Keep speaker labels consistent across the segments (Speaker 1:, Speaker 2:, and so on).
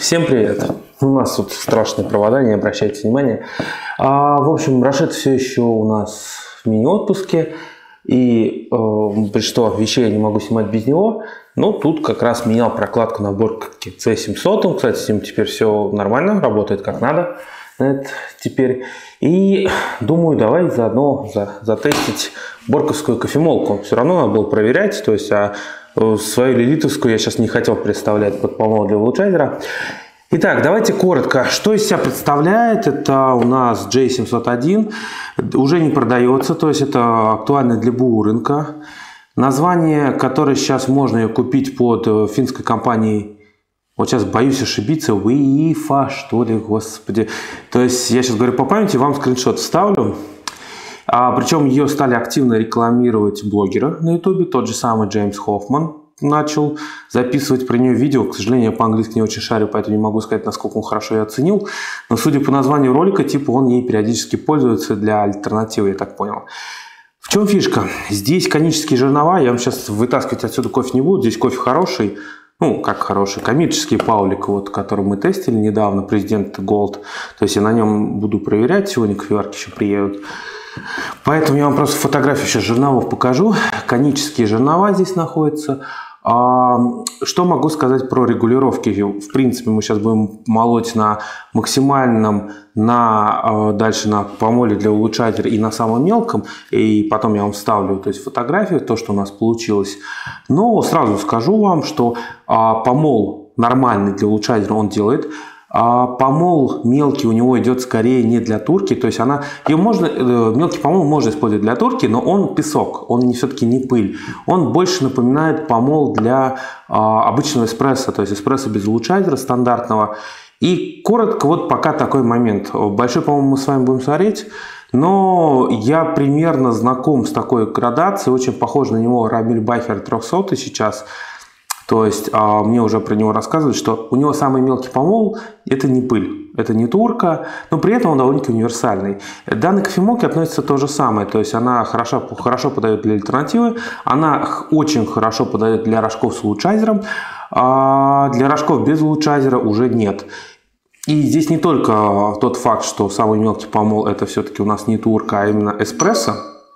Speaker 1: Всем привет! У нас тут страшные провода, не обращайте внимания. В общем, Рашид все еще у нас в мини-отпуске, и что вещей я не могу снимать без него. Но тут как раз менял прокладку на борке C700. Кстати, с ним теперь все нормально, работает как надо. Теперь. И думаю, давай заодно затестить борковскую кофемолку. Все равно надо было проверять, то есть свою лилитовскую я сейчас не хотел представлять под помол для улучшайзера. Итак, давайте коротко. Что из себя представляет? Это у нас J701. Уже не продается, то есть это актуально для БУ рынка. Название, которое сейчас можно ее купить под финской компанией, вот сейчас боюсь ошибиться, ВИФА, что ли, господи. То есть я сейчас говорю по памяти, вам скриншот вставлю. Причем ее стали активно рекламировать блогеры на ютубе. Тот же самый Джеймс Хоффман начал записывать про нее видео. К сожалению, я по-английски не очень шарю, поэтому не могу сказать, насколько он хорошо ее оценил. Но судя по названию ролика, типа он ей периодически пользуется для альтернативы, я так понял. В чем фишка? Здесь конические жернова. Я вам сейчас вытаскивать отсюда кофе не буду. Здесь кофе хороший. Ну, как хороший, коммерческий Паулик, вот, который мы тестили недавно, президент Gold. То есть я на нем буду проверять. Сегодня кофеварки еще приедут. Поэтому я вам просто фотографию сейчас жерновов покажу. Конические жернова здесь находятся. Что могу сказать про регулировки? В принципе, мы сейчас будем молоть на максимальном, дальше на помоле для улучшателя и на самом мелком. И потом я вам вставлю, то есть, фотографию, то, что у нас получилось. Но сразу скажу вам, что помол нормальный для улучшателя он делает. Помол мелкий у него идет скорее не для турки, то есть мелкий помол можно использовать для турки, но он песок, он все-таки не пыль. Он больше напоминает помол для обычного эспрессо, то есть эспрессо без улучшателя стандартного. И коротко, вот пока такой момент. Большой, по-моему, мы с вами будем смотреть, но я примерно знаком с такой градацией, очень похож на него Рамиль Бахер 300 сейчас. То есть мне уже про него рассказывают, что у него самый мелкий помол – это не пыль, это не турка, но при этом он довольно-таки универсальный. Данной кофемолке относится то же самое, то есть она хорошо подает для альтернативы, она очень хорошо подает для рожков с улучшайзером, а для рожков без улучшайзера уже нет. И здесь не только тот факт, что самый мелкий помол – это все-таки у нас не турка, а именно эспрессо.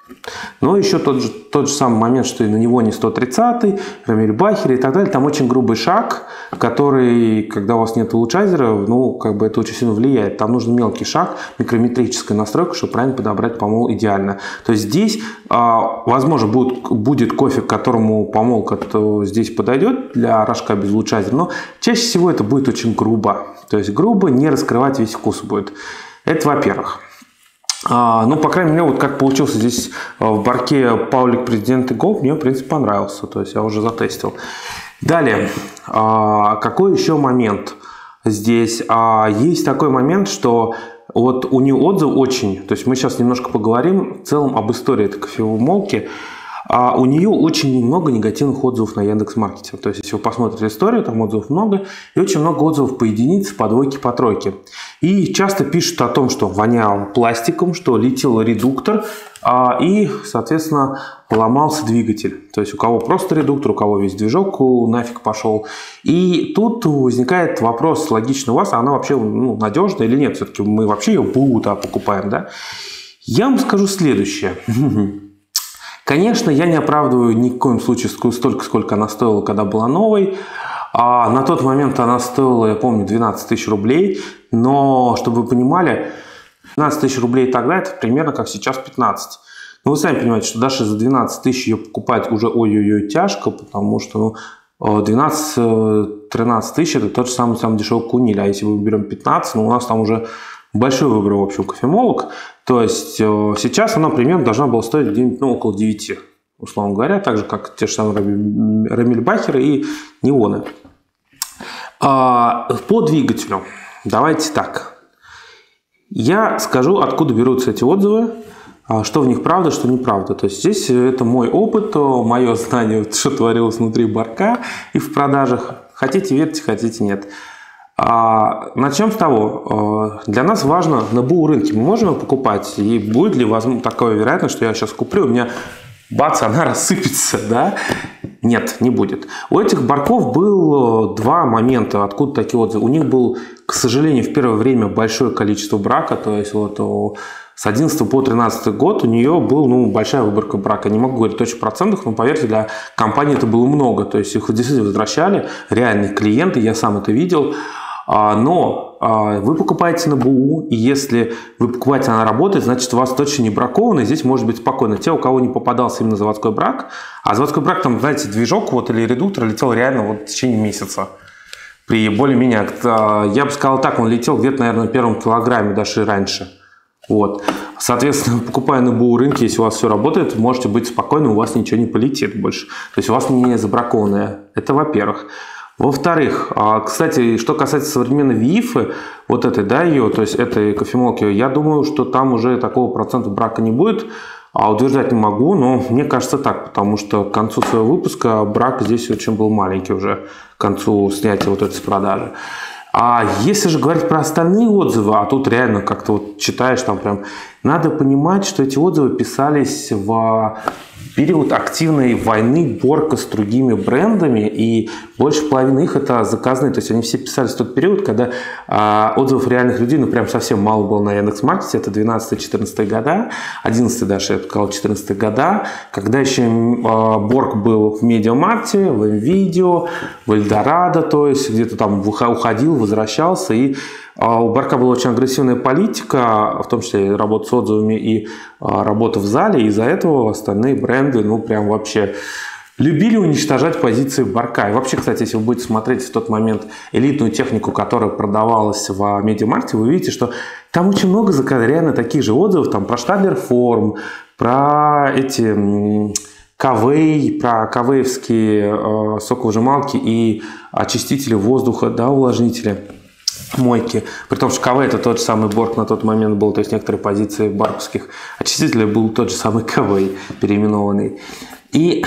Speaker 1: Но еще тот же самый момент, что и на него не 130-й, Рамиль Бахер и так далее. Там очень грубый шаг, который, когда у вас нет улучшайзера, ну, как бы это очень сильно влияет. Там нужен мелкий шаг, микрометрическая настройка, чтобы правильно подобрать помол идеально. То есть здесь, возможно, будет кофе, к которому помол здесь подойдет для рожка без улучшайзера, но чаще всего это будет очень грубо. То есть грубо, не раскрывать весь вкус будет. Это во-первых. Ну, по крайней мере, вот как получился здесь в барке Паулик президент Gold, мне, в принципе, понравился. То есть я уже затестил. Далее, какой еще момент здесь? Есть такой момент, что вот у нее отзыв очень, то есть мы сейчас немножко поговорим в целом об истории этой кофемолки. У нее очень много негативных отзывов на Яндекс.Маркете. То есть, если вы посмотрите историю, там отзывов много, и очень много отзывов по единице, по двойке, по тройке. И часто пишут о том, что воняло пластиком, что летел редуктор, и, соответственно, ломался двигатель. То есть, у кого просто редуктор, у кого весь движок нафиг пошел. И тут возникает вопрос логично у вас, а она вообще надежная или нет? Все-таки мы вообще ее БУ покупаем, да? Я вам скажу следующее. Конечно, я не оправдываю ни в коем случае столько, сколько она стоила, когда была новой. На тот момент она стоила, я помню, 12 тысяч рублей. Но, чтобы вы понимали, 12 тысяч рублей тогда это примерно как сейчас 15. Но вы сами понимаете, что даже за 12 тысяч ее покупать уже ой-ой-ой тяжко, потому что 12-13 тысяч это тот же самый дешевый куниль. А если мы берем 15, у нас там уже большой выбор, в общем, кофемолок. То есть сейчас она примерно должна была стоить где-нибудь около 9, условно говоря, так же, как те же самые Рамиль Бахеры и Неоны. По двигателю. Давайте так. Я скажу, откуда берутся эти отзывы, что в них правда, что неправда. То есть здесь это мой опыт, мое знание, что творилось внутри барка и в продажах. Хотите верьте, хотите нет. Начнем с того, для нас важно на БУ рынке, мы можем его покупать, и будет ли такое вероятно, что я сейчас куплю, у меня бац, она рассыпется, да? Нет, не будет. У этих барков было два момента, откуда такие отзывы. У них был, к сожалению, в первое время большое количество брака, то есть вот с 11 по 13 год у нее был большая выборка брака. Не могу говорить точно в процентах, но поверьте, для компании это было много. То есть их действительно возвращали, реальные клиенты, я сам это видел. Но вы покупаете на БУ, и если вы покупаете, она работает, значит, у вас точно не бракованно, и здесь может быть спокойно. Те, у кого не попадался именно заводской брак, а заводской брак, там, знаете, движок или редуктор летел реально в течение месяца. При более-менее, я бы сказал так, он летел где-то, наверное, на первом килограмме, даже и раньше. Вот. Соответственно, покупая на БУ рынке, если у вас все работает, можете быть спокойны, у вас ничего не полетит больше. То есть у вас не забракованное. Это во-первых. Во-вторых, кстати, что касается современной ВИИФы, вот этой, да, ее, то есть этой кофемолки, я думаю, что там уже такого процента брака не будет, утверждать не могу, но мне кажется так, потому что к концу своего выпуска брак здесь очень был маленький уже, к концу снятия вот этой с продажи. А если же говорить про остальные отзывы, а тут реально как-то вот читаешь там прям, надо понимать, что эти отзывы писались в период активной войны Борка с другими брендами, и больше половины их это заказные, то есть они все писались в тот период, когда отзывов реальных людей, прям совсем мало было на Яндекс.Маркете, это 12-14 года, 11 даже, я бы сказал, 14 года, когда еще Борг был в Медиамаркте, в МВидео, в Эльдорадо, то есть где-то там уходил, возвращался, и у Борка была очень агрессивная политика, в том числе и работа с отзывами и работа в зале, и из-за этого остальные бренды, прям вообще любили уничтожать позиции Борка. И вообще, кстати, если вы будете смотреть в тот момент элитную технику, которая продавалась в Медиамаркте, вы видите, что там очень много заказов, реально таких же отзывов, там про Штадлер Форм, про эти Кавей, про кавеевские соковыжималки и очистители воздуха, да, увлажнители. Мойки. При том, что КВ это тот же самый Борг на тот момент был, то есть некоторые позиции барковских очистителей был тот же самый КВ переименованный. И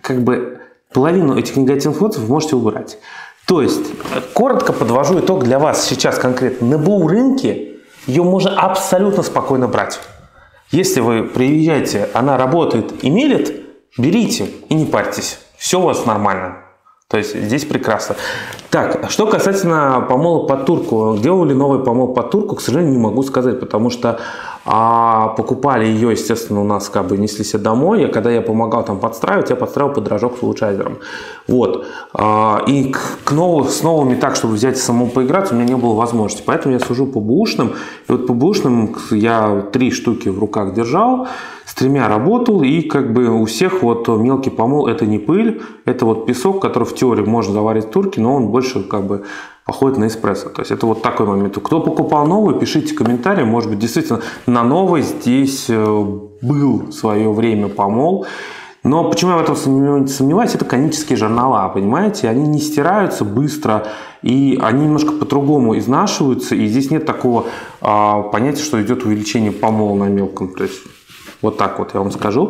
Speaker 1: половину этих негативных отзывов вы можете убрать. То есть, коротко подвожу итог для вас сейчас конкретно. На БУ рынке ее можно абсолютно спокойно брать. Если вы приезжаете, она работает и мелит, берите и не парьтесь. Все у вас нормально. То есть здесь прекрасно. Так, что касательно помола под турку. Делали новый помол под турку, к сожалению, не могу сказать, потому что покупали ее, естественно, у нас несли себе домой. И когда я помогал там подстраивать, я подстраивал под рожок с улучшайзером. Вот. И с новыми так, чтобы взять и самому поиграть, у меня не было возможности. Поэтому я сужу по бэушным. И вот по бэушным я 3 штуки в руках держал. С 3 работал, и у всех мелкий помол это не пыль, это песок, который в теории можно заварить в турке, но он больше походит на эспрессо. То есть это такой момент. Кто покупал новый, пишите комментарии, может быть действительно на новой здесь был в свое время помол. Но почему я в этом сомневаюсь, это конические жернова, понимаете, они не стираются быстро, и они немножко по-другому изнашиваются, и здесь нет такого понятия, что идет увеличение помола на мелком. То есть вот так вот я вам скажу.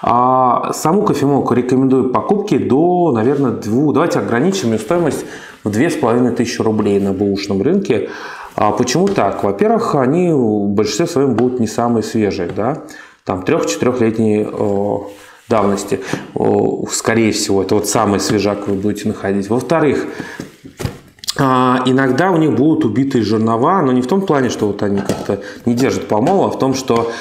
Speaker 1: Саму кофемолку рекомендую к покупке до, наверное, давайте ограничим ее стоимость в 2500 рублей на бэушном рынке. Почему так? Во-первых, они в большинстве своем будут не самые свежие, да? Там 3-4-летней давности, скорее всего, это самый свежак вы будете находить. Во-вторых, иногда у них будут убитые жернова, но не в том плане, что они как-то не держат помол, а в том, что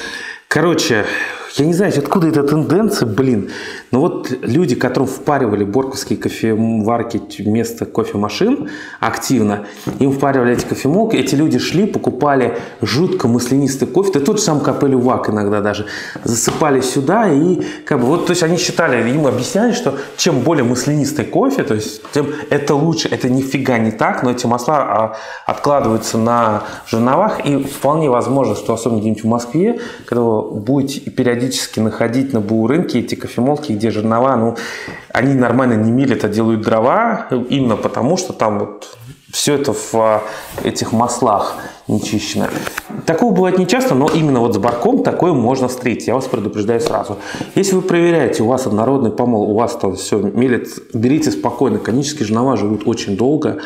Speaker 1: я не знаю, откуда эта тенденция, но люди, которым впаривали борковские кофеварки вместо кофемашин активно, им впаривали эти кофемолки, эти люди шли, покупали жутко маслянистый кофе, да тот же самый капелювак иногда даже, засыпали сюда и то есть они считали, им объясняли, что чем более маслянистый кофе, то есть тем это лучше, это нифига не так, но эти масла откладываются на жерновах, и вполне возможно, что особенно где-нибудь в Москве, когда вы будете периодически находить на БУ рынке эти кофемолки, где жернова, они нормально не мелят, а делают дрова, именно потому, что там все это в этих маслах нечищено. Такого бывает нечасто, но именно с Борком такое можно встретить, я вас предупреждаю сразу. Если вы проверяете, у вас однородный помол, у вас там все мелит, берите спокойно, конические жернова живут очень долго.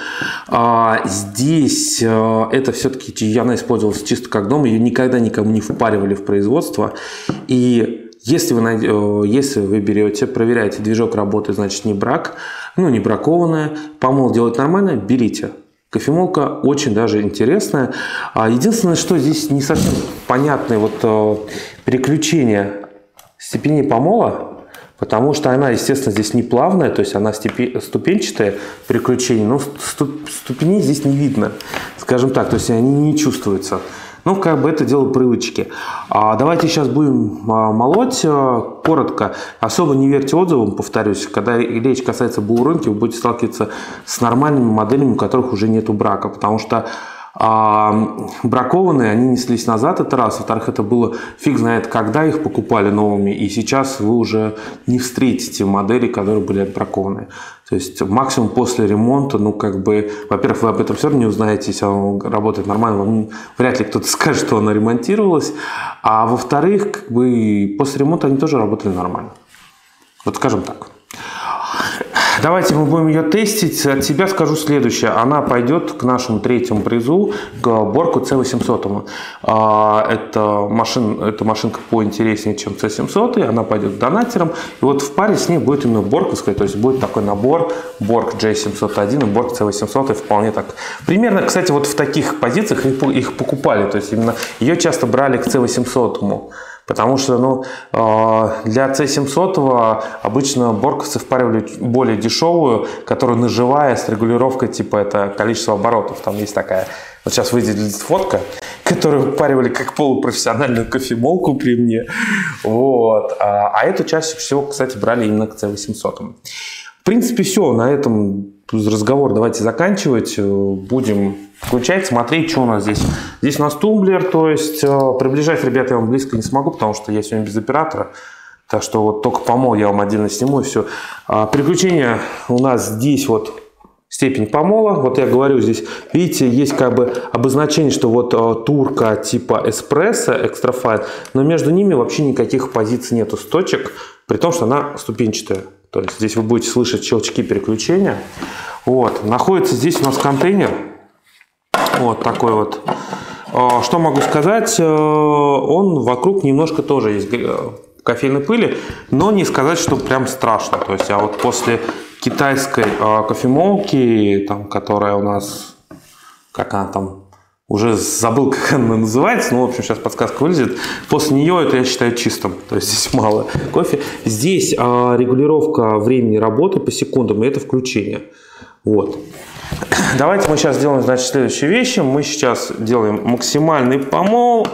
Speaker 1: Здесь это все-таки она использовалась чисто как дом, ее никогда никому не впаривали в производство, и Если вы берете, проверяете, движок работает, значит не брак, ну не бракованная, помол делать нормально, берите. Кофемолка очень даже интересная. Единственное, что здесь не совсем понятное вот переключение степени помола, потому что она, естественно, здесь не плавная, то есть она ступенчатая переключение, но ступеней здесь не видно, скажем так, то есть они не чувствуются. Ну, как бы это дело привычки. Давайте сейчас будем молоть коротко. Особо не верьте отзывам, повторюсь. Когда речь касается бурунки, вы будете сталкиваться с нормальными моделями, у которых уже нету брака. Потому что бракованные, они неслись назад, это раз. Во-вторых, это было фиг знает, когда их покупали новыми. И сейчас вы уже не встретите модели, которые были отбракованные. То есть максимум после ремонта, ну как бы, во-первых, вы об этом все равно не узнаете, если оно работает нормально, вам вряд ли кто-то скажет, что она ремонтировалась. А во-вторых, как бы после ремонта они тоже работали нормально. Вот скажем так. Давайте мы будем ее тестить. От себя скажу следующее. Она пойдет к нашему третьему призу, к Борку C800. Это машинка поинтереснее, чем C700. Она пойдет к донатерам. И вот в паре с ней будет именно борковская. То есть будет такой набор Борг J701 и Борг C800. И вполне так. Примерно, кстати, вот в таких позициях их покупали. То есть именно ее часто брали к C800. Потому что для C700 обычно борковцы впаривали более дешевую, которая ножевая, с регулировкой типа это количество оборотов. Там есть такая, вот сейчас выйдет фотка, которую впаривали как полупрофессиональную кофемолку при мне. Вот. А эту чаще всего, кстати, брали именно к C800. В принципе, все. На этом разговор давайте заканчивать. Будем включать, смотреть, что у нас здесь. Здесь у нас тумблер, то есть приближать, ребята, я вам близко не смогу, потому что я сегодня без оператора. Так что вот только помол я вам отдельно сниму и все. Переключение у нас здесь вот степень помола. Вот я говорю здесь, видите, есть как бы обозначение, что вот турка типа эспрессо, экстрафайн, но между ними вообще никаких позиций нету с точек, при том, что она ступенчатая. То есть здесь вы будете слышать щелчки переключения. Вот. Находится здесь у нас контейнер. Вот такой вот. Что могу сказать? Он вокруг немножко тоже есть кофейной пыли, но не сказать, что прям страшно. То есть, а вот после китайской кофемолки, там, которая у нас, как она там, уже забыл, как она называется, но, в общем, сейчас подсказка вылезет. После нее это я считаю чистым, то есть здесь мало кофе. Здесь регулировка времени работы по секундам, и это включение. Вот. Давайте мы сейчас сделаем, значит, следующие вещи. Мы сейчас делаем максимальный помол.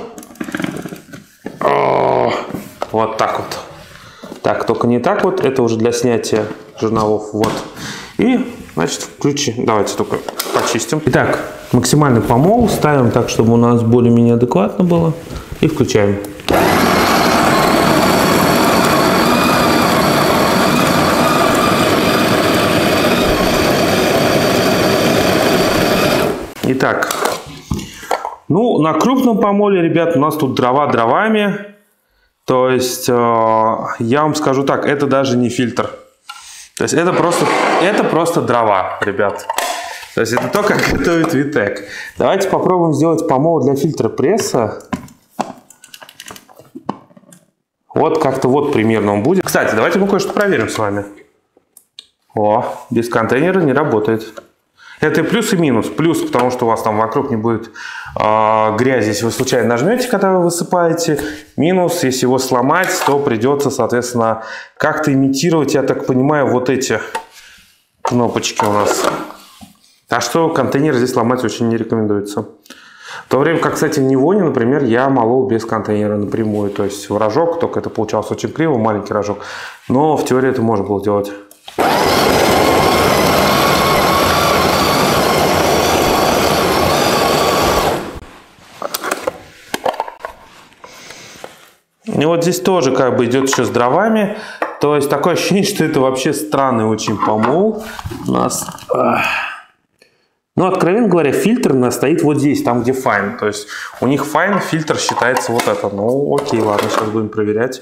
Speaker 1: Вот так вот. Так, только не так вот. Это уже для снятия жерновов. Вот. И, значит, включи. Давайте только почистим. Итак, максимальный помол. Ставим так, чтобы у нас более-менее адекватно было. И включаем. Итак, ну, на крупном помоле, ребят, у нас тут дрова дровами. То есть, я вам скажу так, это даже не фильтр. То есть, это просто дрова, ребят. То есть, это то, как готовит Витек. Давайте попробуем сделать помол для фильтра пресса. Вот как-то вот примерно он будет. Кстати, давайте мы кое-что проверим с вами. О, без контейнера не работает. Это и плюс, и минус. Плюс, потому что у вас там вокруг не будет грязи, если вы случайно нажмете, когда вы высыпаете. Минус, если его сломать, то придется, соответственно, как-то имитировать, я так понимаю, вот эти кнопочки у нас. Так что контейнер здесь ломать очень не рекомендуется. В то время как, кстати, в Невоне, например, я молол без контейнера напрямую. То есть в рожок, только это получалось очень криво, маленький рожок. Но в теории это можно было делать. И вот здесь тоже как бы идет еще с дровами. То есть такое ощущение, что это вообще странный очень помол. У нас... Ну, откровенно говоря, фильтр у нас стоит вот здесь, там где файн. То есть у них файн, фильтр считается вот это. Ну, окей, ладно, сейчас будем проверять.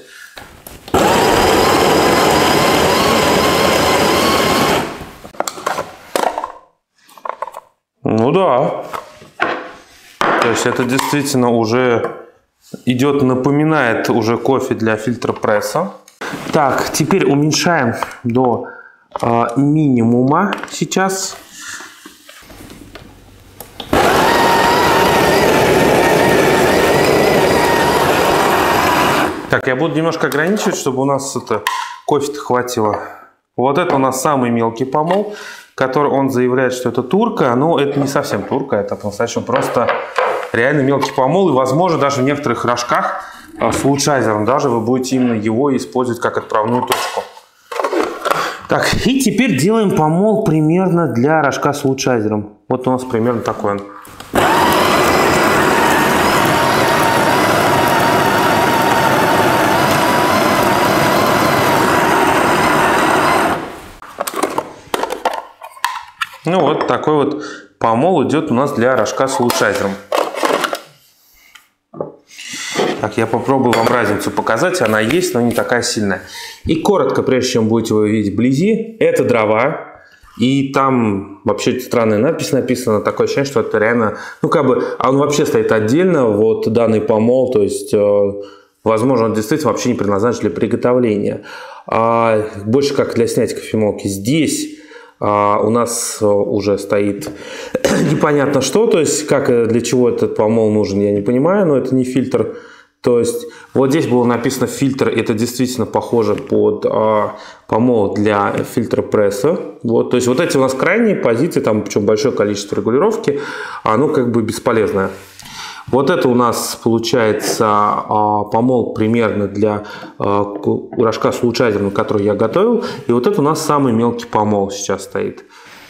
Speaker 1: Ну да. То есть это действительно уже идет, напоминает уже кофе для фильтр-пресса. Так, теперь уменьшаем до минимума сейчас. Так, я буду немножко ограничивать, чтобы у нас кофе-то хватило. Вот это у нас самый мелкий помол, который он заявляет, что это турка, но это не совсем турка, это по-настоящему просто реально мелкий помол. И, возможно, даже в некоторых рожках с улучшайзером даже вы будете именно его использовать как отправную точку. Так, и теперь делаем помол примерно для рожка с улучшайзером. Вот у нас примерно такой он. Ну вот такой вот помол идет у нас для рожка с улучшайзером. Так, я попробую вам разницу показать. Она есть, но не такая сильная. И коротко, прежде чем будете его видеть вблизи, это дрова. И там вообще странная надпись написана. Такое ощущение, что это реально... Ну, как бы, он вообще стоит отдельно, вот данный помол. То есть, возможно, он действительно вообще не предназначен для приготовления. Больше как для снятия кофемолки. Здесь... у нас уже стоит непонятно что, то есть как для чего этот помол нужен, я не понимаю, но это не фильтр. То есть вот здесь было написано фильтр, это действительно похоже под помол для фильтра пресса. Вот, то есть вот эти у нас крайние позиции, там причем большое количество регулировки, оно как бы бесполезное. Вот это у нас получается помол примерно для рожка с улучшайзером, который я готовил. И вот это у нас самый мелкий помол сейчас стоит.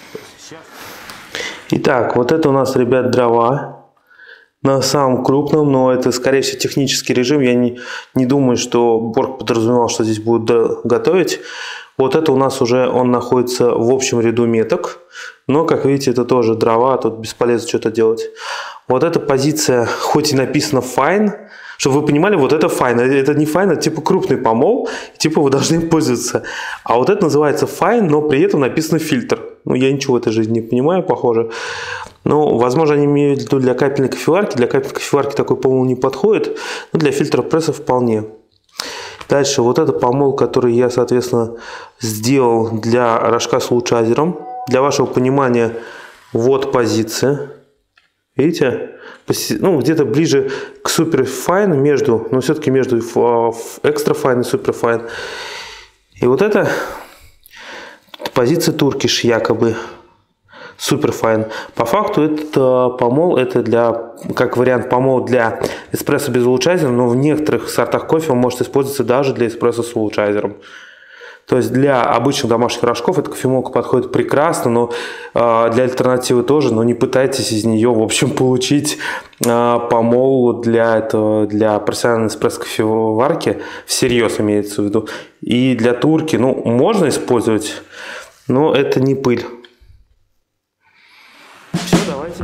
Speaker 1: Итак, вот это у нас, ребят, дрова на самом крупном, но это, скорее всего, технический режим. Я не думаю, что Борг подразумевал, что здесь будут готовить. Вот это у нас уже он находится в общем ряду меток. Но, как видите, это тоже дрова, тут бесполезно что-то делать. Вот эта позиция, хоть и написано fine, чтобы вы понимали, вот это fine, это не fine, это типа крупный помол, типа вы должны им пользоваться. А вот это называется fine, но при этом написано фильтр. Ну, я ничего в этой жизни не понимаю, похоже. Ну, возможно, они имеют в виду для капельной кофеварки. Для капельной кофеварки такой помол не подходит, но для фильтра пресса вполне. Дальше, вот это помол, который я, соответственно, сделал для рожка с улучшайзером. Для вашего понимания, вот позиция. Видите? Ну, где-то ближе к суперфайн, но все-таки между экстрафайн и суперфайн. И вот это позиция туркиш, якобы суперфайн. По факту это помол, это как вариант помол для эспрессо без улучшайзера, но в некоторых сортах кофе он может использоваться даже для эспрессо с улучшайзером. То есть для обычных домашних рожков эта кофемолка подходит прекрасно, но для альтернативы тоже, но не пытайтесь из нее, в общем, получить помол для профессиональной эспрессо-кофеварки, всерьез имеется в виду. И для турки, ну, можно использовать, но это не пыль. Все, давайте.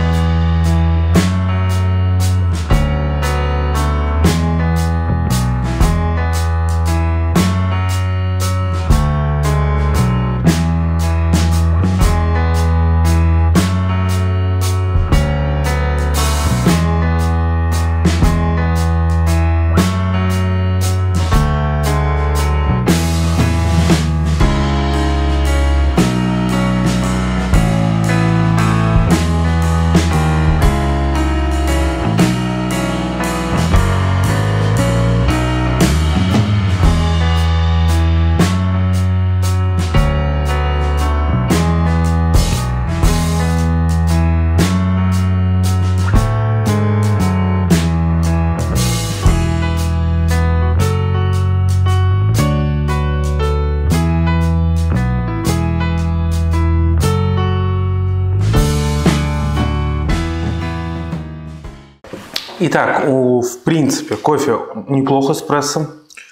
Speaker 1: Итак, в принципе, кофе неплохо с прессом.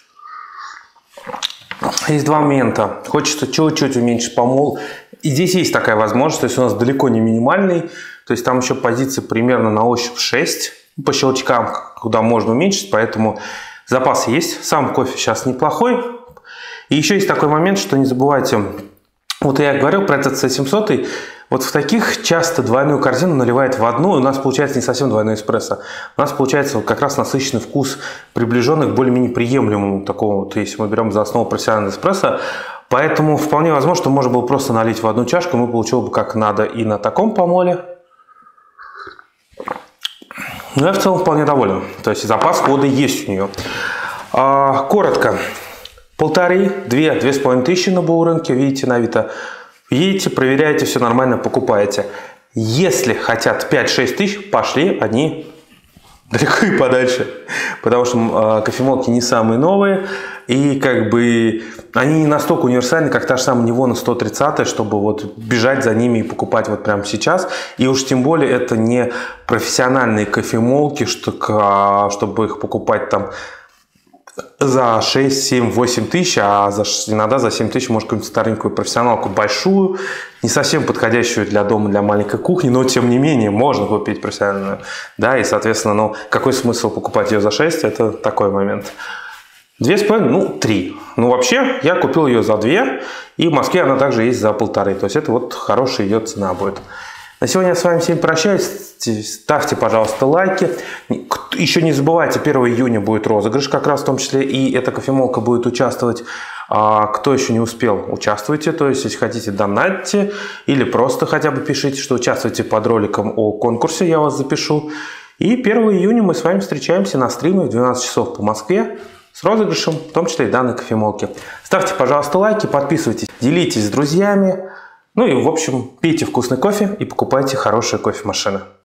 Speaker 1: Есть два момента. Хочется чуть-чуть уменьшить помол. И здесь есть такая возможность, то есть у нас далеко не минимальный. То есть там еще позиции примерно на ощупь 6 по щелчкам, куда можно уменьшить, поэтому запас есть. Сам кофе сейчас неплохой. И еще есть такой момент, что не забывайте, вот я говорил про этот C700, Вот в таких часто двойную корзину наливает в одну, и у нас получается не совсем двойной эспрессо. У нас получается как раз насыщенный вкус, приближенный к более-менее приемлемому такому, то есть мы берем за основу профессиональный эспрессо. Поэтому вполне возможно, что можно было просто налить в одну чашку, мы получил бы как надо и на таком помоле. Но я в целом вполне доволен. То есть запас хода есть у нее. Коротко. 1500, 2-2,5 тысячи на БУ рынке, видите, на Авито. Едете, проверяете, все нормально, покупаете. Если хотят 5-6 тысяч, пошли они далеко и подальше. Потому что кофемолки не самые новые. И как бы они не настолько универсальны, как та же самая Nivona 130, чтобы вот бежать за ними и покупать вот прямо сейчас. И уж тем более это не профессиональные кофемолки, чтобы их покупать там за 6, 7, 8 тысяч, а иногда за 7 тысяч может какую-нибудь старенькую профессионалку большую, не совсем подходящую для дома, для маленькой кухни, но тем не менее можно купить профессиональную. Да, и соответственно, ну, какой смысл покупать ее за 6, это такой момент. 2,5, ну 3. Ну вообще я купил ее за 2, и в Москве она также есть за 1,5. То есть это вот хорошая ее цена будет. На сегодня я с вами всем прощаюсь. Ставьте, пожалуйста, лайки. Еще не забывайте, 1 июня будет розыгрыш, как раз в том числе и эта кофемолка будет участвовать. Кто еще не успел, участвуйте. То есть, если хотите, донатьте или просто хотя бы пишите, что участвуете под роликом о конкурсе, я вас запишу. И 1 июня мы с вами встречаемся на стриме в 12 часов по Москве с розыгрышем, в том числе и данной кофемолки. Ставьте, пожалуйста, лайки, подписывайтесь, делитесь с друзьями. Ну и, в общем, пейте вкусный кофе и покупайте хорошие кофемашины.